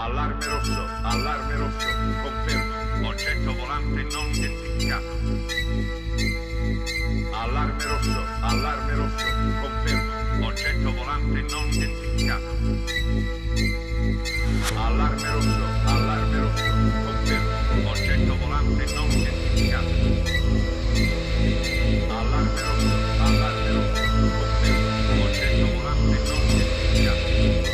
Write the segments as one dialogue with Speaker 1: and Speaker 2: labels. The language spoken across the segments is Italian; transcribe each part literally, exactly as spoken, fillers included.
Speaker 1: Allarme rosso, allarme rosso, confermo, oggetto volante non identificato. Allarme rosso, allarme rosso, confermo, oggetto volante non identificato. Allarme rosso, allarme rosso, confermo, oggetto volante non identificato. Allarme rosso, allarme rosso, confermo, oggetto volante non identificato.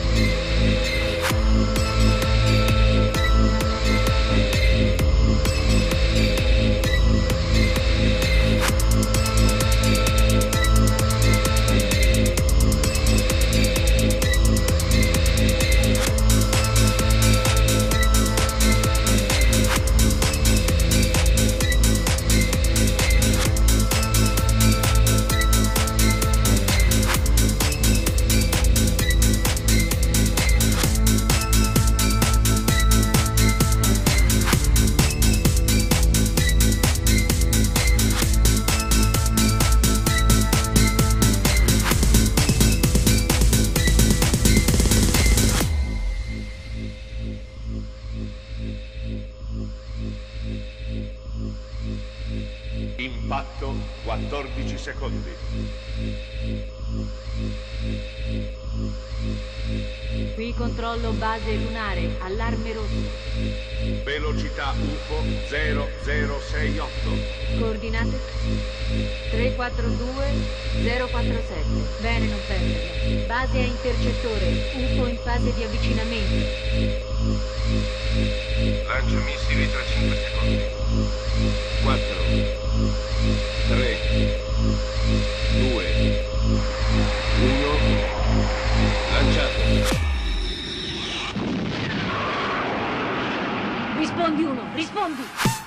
Speaker 1: Impatto quattordici secondi.
Speaker 2: Qui controllo base lunare, allarme rosso.
Speaker 1: Velocità U F O zero zero sei otto.
Speaker 2: Coordinate tre quattro due zero quattro sette. Bene, non perderla. Base a intercettore, U F O in fase di avvicinamento.
Speaker 3: Lancio missili tra cinque secondi. quattro, tre, due, uno, lanciato.
Speaker 2: Rispondi uno, rispondi!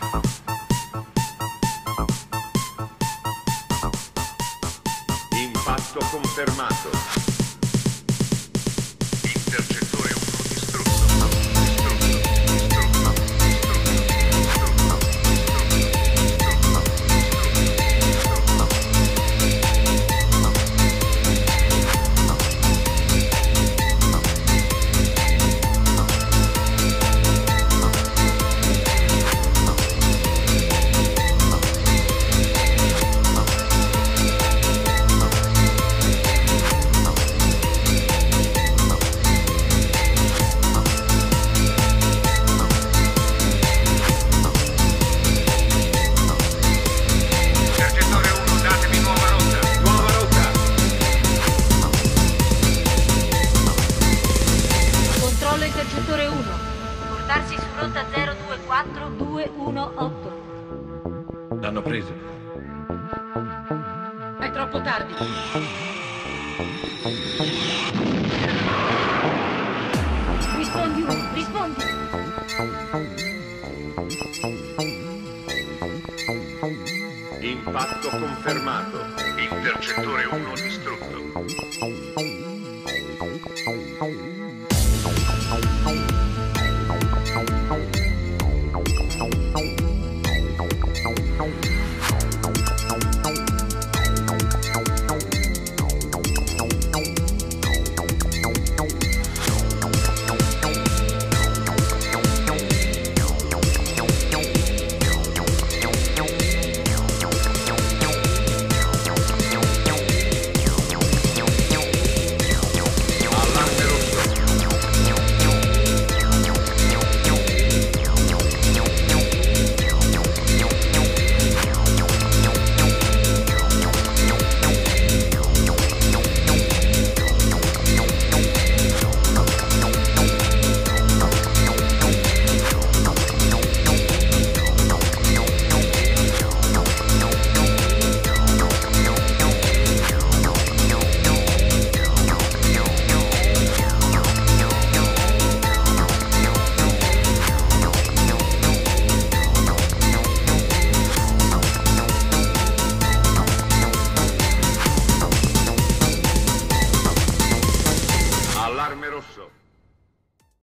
Speaker 1: Impatto confermato. Intercettore uno distrutto. Distrutto, distrutto, distrutto,
Speaker 2: Intercettore uno, portarsi su rotta zero due quattro due uno otto.
Speaker 3: L'hanno preso.
Speaker 2: È troppo tardi. Rispondi uno, rispondi.
Speaker 1: Impatto confermato. Intercettore uno distrutto.